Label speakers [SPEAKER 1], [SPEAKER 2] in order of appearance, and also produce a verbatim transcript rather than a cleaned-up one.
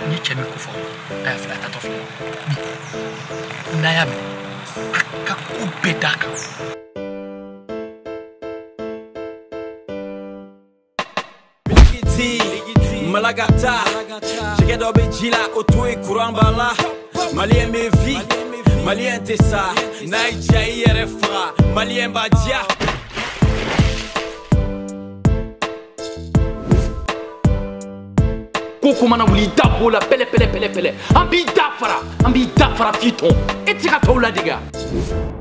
[SPEAKER 1] ni cɛ min ko fɔ a y'a filɛ a tatɔ filɛ n'a y'a mɛn a ka ko bɛɛ d'a kan.
[SPEAKER 2] Malagata, jɛgɛ dɔ bɛ ji la o to ye courant b'a la. Maliyɛn bɛ vi, maliyɛn tɛ sa, n'a y'i diya i yɛrɛ faga, maliyɛn b'a diya.
[SPEAKER 3] Ko ko mana wuli i da b'o la pɛlɛ pɛlɛ pɛlɛ pɛlɛ an b'i da fara an b'i da fara f'i tɔn e tɛ se ka tɔw ladege.